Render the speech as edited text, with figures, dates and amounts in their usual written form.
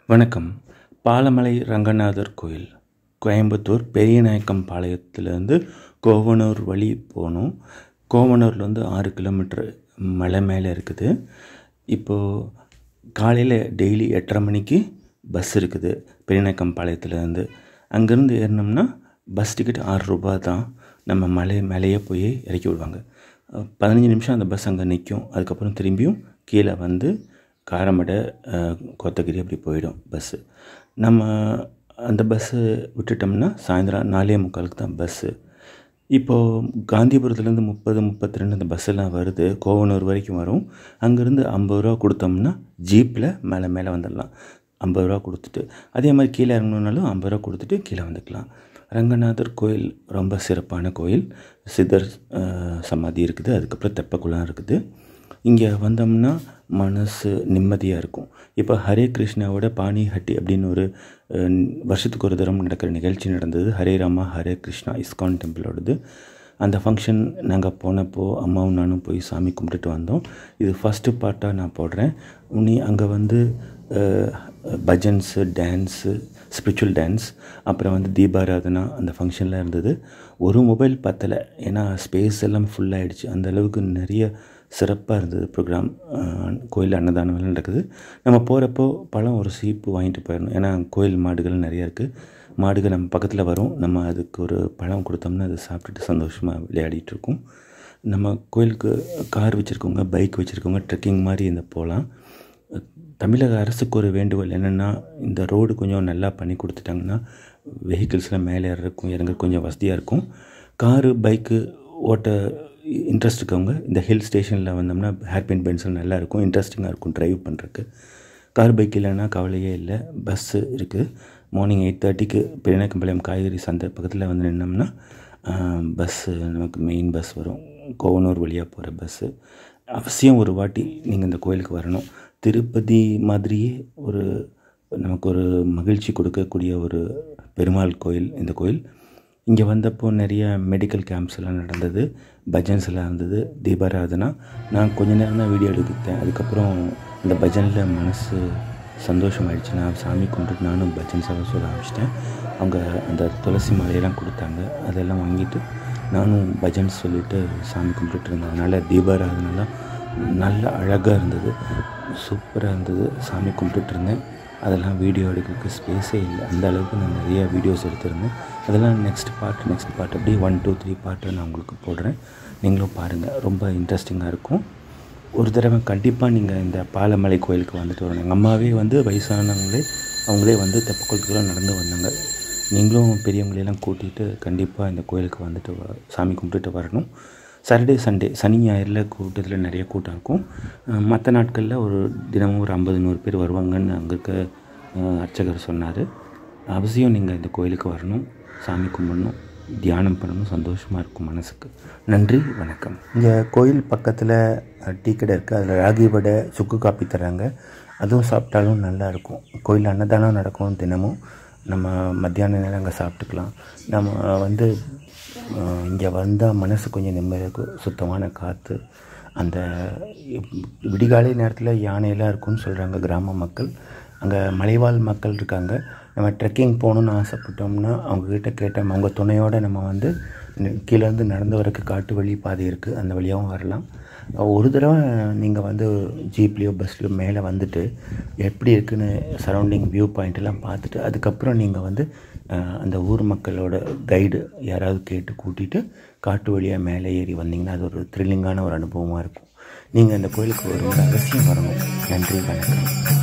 வணக்கம். பாலமலை ரங்கநாதர் கோயில், கோயம்புத்தூர் பெரியநாயக்கம் பாளையத்திலேருந்து கோவனூர் வழி போகணும். கோவனூர்லேருந்து 6 கிலோமீட்டர் மலை மேலே இருக்குது. இப்போது காலையில் டெய்லி 8:30 மணிக்கு பஸ் இருக்குது பெரியநாயக்கம் பாளையத்துலேருந்து. அங்கேருந்து ஏறினோம்னா பஸ் டிக்கெட் 6 ரூபா தான். நம்ம மேலேயே போய் இறக்கி விடுவாங்க. 15 நிமிஷம் அந்த பஸ் அங்கே நிற்கும். அதுக்கப்புறம் திரும்பியும் கீழே வந்து காரமடை, கோத்தகிரி அப்படி போயிடும் பஸ்ஸு. நம்ம அந்த பஸ்ஸு விட்டுட்டோம்னா சாயந்தரம் 4:45 தான் பஸ்ஸு. இப்போது காந்திபுரத்துலேருந்து 30-32 அந்த பஸ்ஸெல்லாம் வருது. கோவனூர் வரைக்கும் வரும். அங்கேருந்து 50 ரூபா கொடுத்தோம்னா ஜீப்பில் மேலே வந்துடலாம். 50 ரூபா கொடுத்துட்டு, அதே மாதிரி கீழே இறங்கணுன்னாலும் 50 ரூபா கொடுத்துட்டு கீழே வந்துக்கலாம். ரங்கநாதர் கோயில் ரொம்ப சிறப்பான கோயில். சித்தர் சமாதி இருக்குது. அதுக்கப்புறம் தெப்பக்குளம் இருக்குது. இங்கே வந்தோம்னா மனசு நிம்மதியாக இருக்கும். இப்போ ஹரே கிருஷ்ணாவோட பாணிஹட்டி அப்படின்னு ஒரு வருஷத்துக்கு ஒரு தரம் நடக்கிற நிகழ்ச்சி நடந்தது. ஹரே ராமா ஹரே கிருஷ்ணா இஸ்கான் டெம்பிளோடது. அந்த ஃபங்க்ஷன் நாங்கள் போனப்போ அம்மாவும் நானும் போய் சாமி கும்பிட்டுட்டு வந்தோம். இது ஃபஸ்ட்டு பார்ட்டாக நான் போடுறேன். அங்கே வந்து பஜன்ஸு, டான்ஸு, ஸ்பிரிச்சுவல் டான்ஸ், அப்புறம் வந்து தீபாராதனா அந்த ஃபங்க்ஷனில் இருந்தது. ஒரு மொபைல் பத்தலை, ஏன்னா ஸ்பேஸ் எல்லாம் ஃபுல்லாகிடுச்சு. அந்த அளவுக்கு நிறைய சிறப்பாக இருந்தது ப்ரோக்ராம். கோயில் அன்னதானம் எல்லாம் நடக்குது. நம்ம போகிறப்போ பழம் ஒரு சீப்பு வாங்கிட்டு போயிடணும். ஏன்னா கோயில் மாடுகள் நிறையா இருக்குது. மாடுகள் நம்ம பக்கத்தில் வரும். நம்ம அதுக்கு ஒரு பழம் கொடுத்தோம்னா அதை சாப்பிட்டுட்டு சந்தோஷமாக விளையாடிட்டு இருக்கும். நம்ம கோயிலுக்கு கார் வச்சுருக்கவங்க, பைக் வச்சுருக்கவங்க ட்ரெக்கிங் மாதிரி இந்த போகலாம். தமிழக அரசுக்கு ஒரு வேண்டுகோள் என்னென்னா, இந்த ரோடு கொஞ்சம் நல்லா பண்ணி கொடுத்துட்டாங்கன்னா வெஹிக்கிள்ஸ்லாம் மேலே ஏறக்கும் இறங்க கொஞ்சம் வசதியாக இருக்கும். காரு பைக்கு ஓட்ட இன்ட்ரெஸ்ட் இருக்கவங்க இந்த ஹில் ஸ்டேஷனில் வந்தோம்னா ஹேர்பின் பென்சில் நல்லாயிருக்கும், இன்ட்ரெஸ்டிங்காக இருக்கும் ட்ரைவ் பண்ணுறதுக்கு. கார் பைக் இல்லைன்னா கவலையே இல்லை. பஸ்ஸு இருக்குது. மார்னிங் 8:30க்கு பெரியநாயக்கம்பாளையம் காய்கறி சந்தை பக்கத்தில் வந்து நின்னோம்னா பஸ்ஸு நமக்கு மெயின் பஸ் வரும். கோவனூர் வழியாக போகிற பஸ்ஸு. அவசியம் ஒரு வாட்டி நீங்கள் இந்த கோயிலுக்கு வரணும். திருப்பதி மாதிரியே நமக்கு ஒரு மகிழ்ச்சி கொடுக்கக்கூடிய ஒரு பெருமாள் கோயில் இந்த கோயில். இங்கே வந்தப்போ நிறைய மெடிக்கல் கேம்ப்ஸ் எல்லாம் நடந்தது, பஜன்ஸ் எல்லாம் இருந்தது, தீபாராதனா. நான் கொஞ்ச நேரம் தான் வீடியோ எடுத்தேன். அதுக்கப்புறம் அந்த பஜனில் மனசு சந்தோஷமாயிடுச்சு. நான் சாமி கும்பிட்டுட்டு நானும் பஜன்ஸ் எல்லாம் சொல்ல ஆரம்பிச்சிட்டேன். அவங்க அந்த துளசி மாலையெல்லாம் கொடுத்தாங்க. அதெல்லாம் வாங்கிட்டு நானும் பஜன்ஸ் சொல்லிவிட்டு சாமி கும்பிட்டுட்டு இருந்தேன். அதனால் தீபாராதனாலாம் நல்ல அழகாக இருந்தது, சூப்பராக இருந்தது. சாமி கும்பிட்டுட்டு இருந்தேன். அதெல்லாம் வீடியோ எடுக்கிறதுக்கு ஸ்பேஸே இல்லை. அந்த அளவுக்கு நான் நிறைய வீடியோஸ் எடுத்திருந்தேன். அதெல்லாம் நெக்ஸ்ட் பார்ட் அப்படியே 1, 2, 3 பார்ட்டு நான் உங்களுக்கு போடுறேன். நீங்களும் பாருங்கள், ரொம்ப இன்ட்ரெஸ்டிங்காக இருக்கும். ஒரு தடவை கண்டிப்பாக நீங்கள் இந்த பாலமலை கோயிலுக்கு வந்துட்டு வரணும். எங்கள் அம்மாவே வந்து வயசானவங்களே அவங்களே வந்து தெப்பக்குளத்துக்குலாம் நடந்து வந்தாங்க. நீங்களும் பெரியவங்களையெல்லாம் கூட்டிகிட்டு கண்டிப்பாக இந்த கோயிலுக்கு வந்துட்டு சாமி கும்பிட்டுட்டு வரணும். சாட்டர்டே சண்டே சனி ஞாயிறில் கூட்டத்தில் நிறைய கூட்டம் இருக்கும். மற்ற நாட்களில் ஒரு தினமும் ஒரு 50-100 பேர் வருவாங்கன்னு அங்கே இருக்க அர்ச்சகர் சொன்னார். அவசியம் நீங்கள் இந்த கோயிலுக்கு வரணும், சாமி கும்பிடணும், தியானம் பண்ணணும். சந்தோஷமாக இருக்கும் மனசுக்கு. நன்றி, வணக்கம். இங்கே கோயில் பக்கத்தில் டீ கடை இருக்குது. அதில் ராகி வடை, சுக்கு காப்பி தராங்க. அதுவும் சாப்பிட்டாலும் நல்லாயிருக்கும். கோயில் அன்னதானம் நடக்கும் தினமும். நம்ம மத்தியான நேரம் அங்கே சாப்பிட்டுக்கலாம். நம்ம வந்து இங்கே வந்தால் மனசு கொஞ்சம் நிம்மதியாக இருக்கும். சுத்தமான காற்று. அந்த விடிகாலை நேரத்தில் யானையெல்லாம் இருக்குன்னு சொல்கிறாங்க கிராம மக்கள். அங்கே மலைவாழ் மக்கள் இருக்காங்க. நம்ம ட்ரெக்கிங் போகணுன்னு ஆசைப்பட்டோம்னா அவங்கக்கிட்ட கேட்டோம், அவங்க துணையோடு நம்ம வந்து கீழேருந்து நடந்து வரக்கு காட்டு வழி பாதை இருக்குது, அந்த வழியாகவும் வரலாம். ஒரு தடவை நீங்கள் வந்து ஜீப்லேயோ பஸ்லையோ மேலே வந்துட்டு எப்படி இருக்குன்னு சரௌண்டிங் வியூ பாயிண்ட்டெல்லாம் பார்த்துட்டு அதுக்கப்புறம் நீங்கள் வந்து அந்த ஊர் மக்களோட கைடு யாராவது கேட்டு கூட்டிகிட்டு காட்டு வழியாக மேலே ஏறி வந்தீங்கன்னா அது ஒரு த்ரில்லிங்கான ஒரு அனுபவமாக இருக்கும். நீங்கள் அந்த கோயிலுக்கு வரும்போது அவசியம் வரணும். நன்றி, வணக்கம்.